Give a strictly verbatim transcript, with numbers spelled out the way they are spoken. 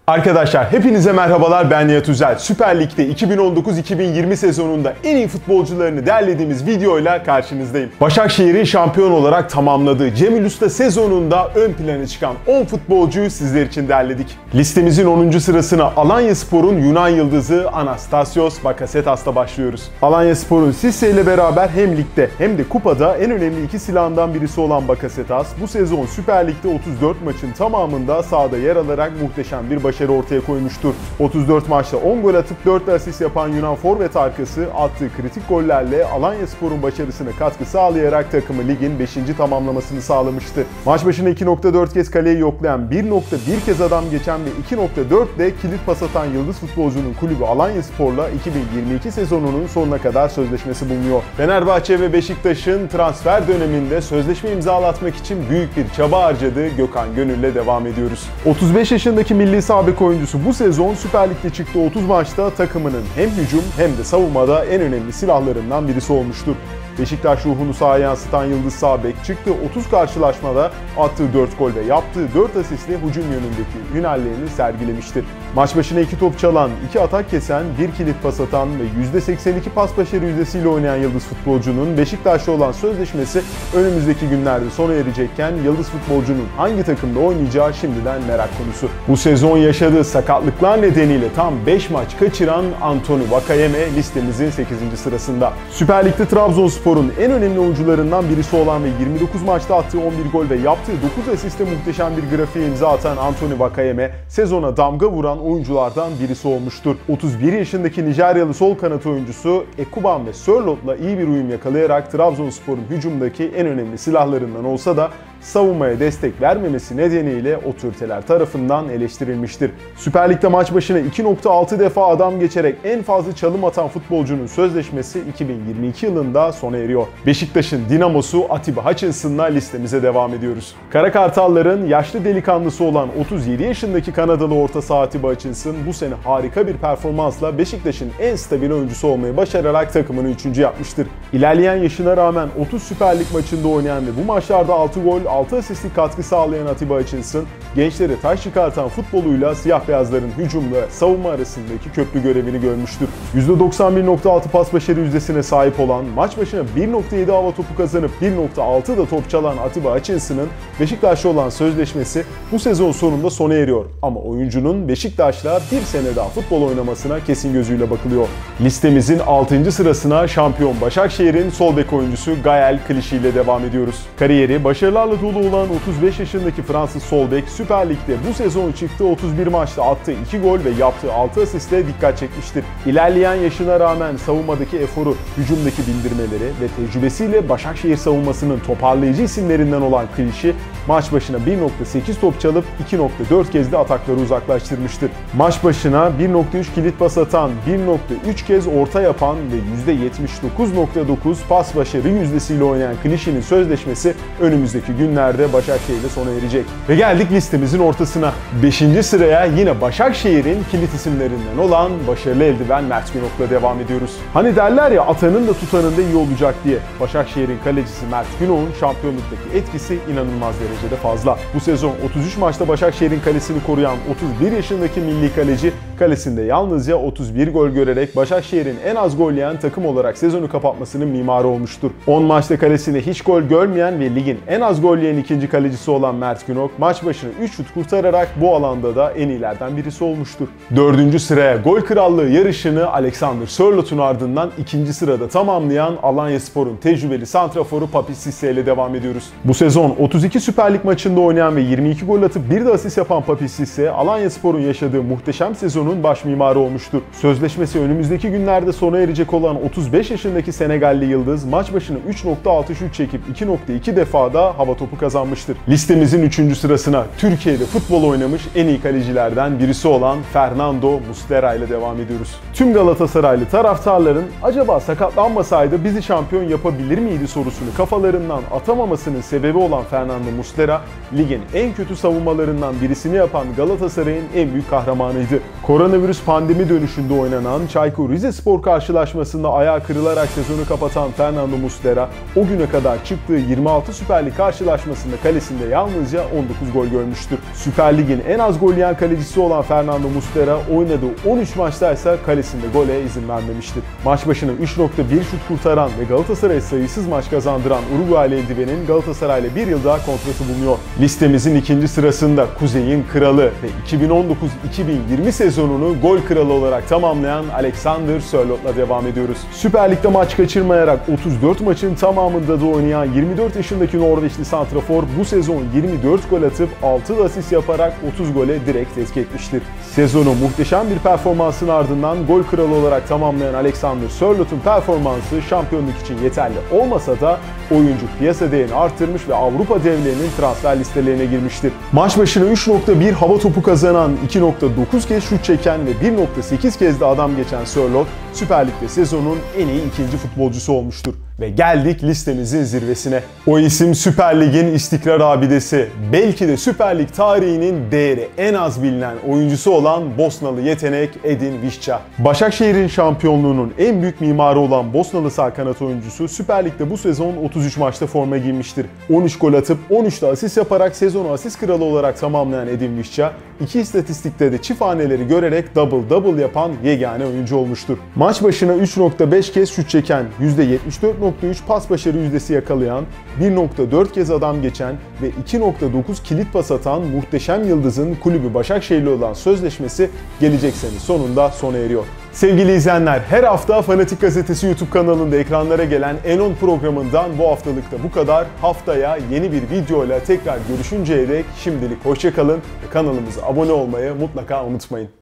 Arkadaşlar hepinize merhabalar, ben Nihat Üzel. Süper Lig'de iki bin on dokuz iki bin yirmi sezonunda en iyi futbolcularını derlediğimiz videoyla karşınızdayım. Başakşehir'in şampiyon olarak tamamladığı Cemil Usta sezonunda ön plana çıkan on futbolcuyu sizler için derledik. Listemizin onuncu sırasına Alanyaspor'un Yunan yıldızı Anastasios Bakasetas'la başlıyoruz. Alanyaspor'un Sisse ile beraber hem ligde hem de kupada en önemli iki silahından birisi olan Bakasetas, bu sezon Süper Lig'de otuz dört maçın tamamında sahada yer alarak muhteşem bir başarı ortaya koymuştur. otuz dört maçta on gol atıp dört asist yapan Yunan forvet arkası attığı kritik gollerle Alanyaspor'un başarısına katkı sağlayarak takımı ligin beşinci tamamlamasını sağlamıştı. Maç başına iki nokta dört kez kaleyi yoklayan, bir nokta bir kez adam geçen ve iki nokta dört de kilit pas atan yıldız futbolcunun kulübü Alanyaspor'la iki bin yirmi iki sezonunun sonuna kadar sözleşmesi bulunuyor. Fenerbahçe ve Beşiktaş'ın transfer döneminde sözleşme imzalatmak için büyük bir çaba harcadığı Gökhan Gönül'le devam ediyoruz. otuz beş yaşındaki milli sağ bek oyuncusu bu sezon Süper Lig'de çıktığı otuz maçta takımının hem hücum hem de savunmada en önemli silahlarından birisi olmuştur. Beşiktaş ruhunu sahaya yansıtan yıldız sağ bek çıktığı otuz karşılaşmada attığı dört gol ve yaptığı dört asistle hücum yönündeki hünerlerini sergilemiştir. Maç başına iki top çalan, iki atak kesen, bir kilit pas atan ve yüzde seksen iki pas başarı yüzdesiyle oynayan yıldız futbolcunun Beşiktaş'la olan sözleşmesi önümüzdeki günlerde sona erecekken yıldız futbolcunun hangi takımda oynayacağı şimdiden merak konusu. Bu sezon yaşadığı sakatlıklar nedeniyle tam beş maç kaçıran Anthony Vakayeme listemizin sekizinci sırasında. Süper Lig'de Trabzonspor'un en önemli oyuncularından birisi olan ve yirmi dokuz maçta attığı on bir gol ve yaptığı dokuz asiste muhteşem bir grafiğe imza atan Anthony Vakayeme sezona damga vuran oyunculardan birisi olmuştur. otuz bir yaşındaki Nijeryalı sol kanat oyuncusu Ekuban ve Sörlot'la iyi bir uyum yakalayarak Trabzonspor'un hücumdaki en önemli silahlarından olsa da savunmaya destek vermemesi nedeniyle otoriteler tarafından eleştirilmiştir. Süper Lig'de maç başına iki nokta altı defa adam geçerek en fazla çalım atan futbolcunun sözleşmesi iki bin yirmi iki yılında sona eriyor. Beşiktaş'ın dinamosu Atiba Hutchinson'la listemize devam ediyoruz. Kara Kartalların yaşlı delikanlısı olan otuz yedi yaşındaki Kanadalı orta saha Atiba Hutchinson bu sene harika bir performansla Beşiktaş'ın en stabil oyuncusu olmayı başararak takımını üçüncü yapmıştır. İlerleyen yaşına rağmen otuz Süper Lig maçında oynayan ve bu maçlarda altı gol, altı asistlik katkı sağlayan Atiba Hutchinson, gençlere taş çıkartan futboluyla siyah beyazların hücum ve savunma arasındaki köprü görevini görmüştür. yüzde doksan bir nokta altı pas başarı yüzdesine sahip olan, maç başına bir nokta yedi hava topu kazanıp bir nokta altı da top çalan Atiba Hutchinson'ın Beşiktaş'la olan sözleşmesi bu sezon sonunda sona eriyor. Ama oyuncunun Beşiktaş'la bir sene daha futbol oynamasına kesin gözüyle bakılıyor. Listemizin altıncı sırasına şampiyon Başakşehir'in sol bek oyuncusu Gael Clichy ile devam ediyoruz. Kariyeri başarılarla dolu olan otuz beş yaşındaki Fransız sol bek Süper Lig'de bu sezon çıktığı otuz bir maçta attığı iki gol ve yaptığı altı asistle dikkat çekmiştir. İlerleyen yaşına rağmen savunmadaki eforu, hücumdaki bildirmeleri ve tecrübesiyle Başakşehir savunmasının toparlayıcı isimlerinden olan Clichy, maç başına bir nokta sekiz top çalıp iki nokta dört kez de atakları uzaklaştırmıştır. Maç başına bir nokta üç kilit pas atan, bir nokta üç kez orta yapan ve yüzde yetmiş dokuz nokta dokuz pas başarı yüzdesiyle oynayan Clichy'nin sözleşmesi önümüzdeki günlerde Başakşehir'de sona erecek. Ve geldik listemizin ortasına. beşinci sıraya yine Başakşehir'in kilit isimlerinden olan başarılı eldiven Mert Günok'la devam ediyoruz. Hani derler ya, atanın da tutanın da iyi olacak diye. Başakşehir'in kalecisi Mert Günok'un şampiyonluktaki etkisi inanılmaz derecede fazla. Bu sezon otuz üç maçta Başakşehir'in kalesini koruyan otuz bir yaşındaki milli kaleci kalesinde yalnızca otuz bir gol görerek Başakşehir'in en az gol yiyen takım olarak sezonu kapatmasının mimarı olmuştur. on maçta kalesinde hiç gol görmeyen ve ligin en az gol yiyen ikinci kalecisi olan Mert Günok maç başına üç şut kurtararak bu alanda da en iyilerden birisi olmuştur. dördüncü sıraya gol krallığı yarışını Alexander Sörlot'un ardından ikinci sırada tamamlayan Alanyaspor'un tecrübeli santraforu Papi Cisse ile devam ediyoruz. Bu sezon otuz iki Süper Lig maçında oynayan ve yirmi iki gol atıp bir de asist yapan Papi Cisse, Alanyaspor'un yaşadığı muhteşem sezonun baş mimarı olmuştur. Sözleşmesi önümüzdeki günlerde sona erecek olan otuz beş yaşındaki Senegalli yıldız maç başına üç nokta altı şut çekip iki nokta iki defa da hava topu kazanmıştır. Listemizin üçüncü sırasına Türkiye'de futbol oynamış en iyi kalecilerden birisi olan Fernando Muslera ile devam ediyoruz. Tüm Galatasaraylı taraftarların acaba sakatlanmasaydı bizi şampiyon yapabilir miydi sorusunu kafalarından atamamasının sebebi olan Fernando Muslera, ligin en kötü savunmalarından birisini yapan Galatasaray'ın en büyük kahramanıydı. Korona Koronavirüs pandemi dönüşünde oynanan Çaykur Rizespor karşılaşmasında ayağı kırılarak sezonu kapatan Fernando Muslera, o güne kadar çıktığı yirmi altı Süper Lig karşılaşmasında kalesinde yalnızca on dokuz gol görmüştür. Süper Lig'in en az gol yiyen kalecisi olan Fernando Muslera oynadığı on üç maçtaysa kalesinde gole izin vermemiştir. Maç başına üç nokta bir şut kurtaran ve Galatasaray'a sayısız maç kazandıran Uruguaylı eldivenin Galatasaray'la bir yıl daha kontratı bulunuyor. Listemizin ikinci sırasında Kuzey'in kralı ve iki bin on dokuz iki bin yirmi sezonunu gol kralı olarak tamamlayan Alexander Sørloth'la devam ediyoruz. Süper Lig'de maç kaçırmayarak otuz dört maçın tamamında da oynayan yirmi dört yaşındaki Norveçli santrafor bu sezon yirmi dört gol atıp altı da asist yaparak otuz gole direkt etki etmiştir. Sezonu muhteşem bir performansın ardından gol kralı olarak tamamlayan Alexander Sørloth'un performansı şampiyonluk için yeterli olmasa da oyuncu piyasa değerini arttırmış ve Avrupa devlerinin transfer listelerine girmiştir. Maç başına üç nokta bir hava topu kazanan, iki nokta dokuz kez şut çeken ve bir nokta sekiz kez de adam geçen Sørloth, Süper Lig'de sezonun en iyi ikinci futbolcusu olmuştur. Ve geldik listemizin zirvesine. O isim Süper Lig'in istikrar abidesi, belki de Süper Lig tarihinin değeri en az bilinen oyuncusu olan Bosnalı yetenek Edin Visca. Başakşehir'in şampiyonluğunun en büyük mimarı olan Bosnalı sağ kanat oyuncusu Süper Lig'de bu sezon otuz üç maçta forma giymiştir. on üç gol atıp on üç de asist yaparak sezonu asist kralı olarak tamamlayan Edin Visca, iki istatistikte de çift haneleri görerek double double yapan yegane oyuncu olmuştur. Maç başına üç nokta beş kez şut çeken, yüzde yetmiş dört nokta üç pas başarı yüzdesi yakalayan, bir nokta dört kez adam geçen ve iki nokta dokuz kilit pas atan muhteşem yıldızın kulübü Başakşehir'le olan sözleşmesi gelecek sene sonunda sona eriyor. Sevgili izleyenler, her hafta Fanatik Gazetesi YouTube kanalında ekranlara gelen En On programından bu haftalık da bu kadar. Haftaya yeni bir videoyla tekrar görüşünceye dek şimdilik hoşça kalın ve kanalımıza abone olmayı mutlaka unutmayın.